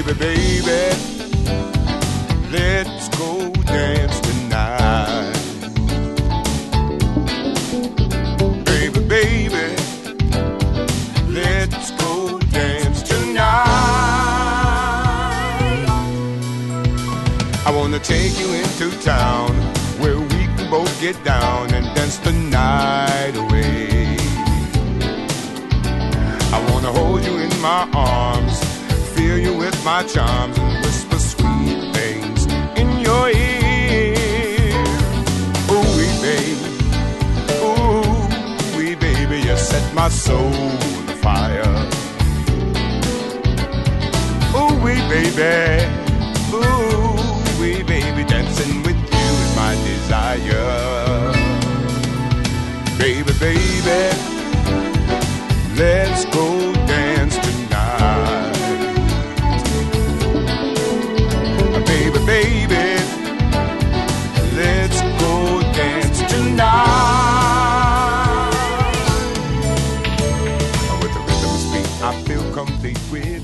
Baby, baby, let's go dance tonight. Baby, baby, let's go dance tonight. I wanna take you into town where we can both get down and dance the night away. I wanna hold you in my arms, fill you with my charms, and whisper sweet things in your ear. Ooh, wee baby, ooh, wee baby, you set my soul on fire. Ooh, wee baby, ooh, wee baby, dancing with you is my desire. Baby, baby, let's go dance tonight. Baby, baby, let's go dance tonight. With the rhythm speed, I feel complete with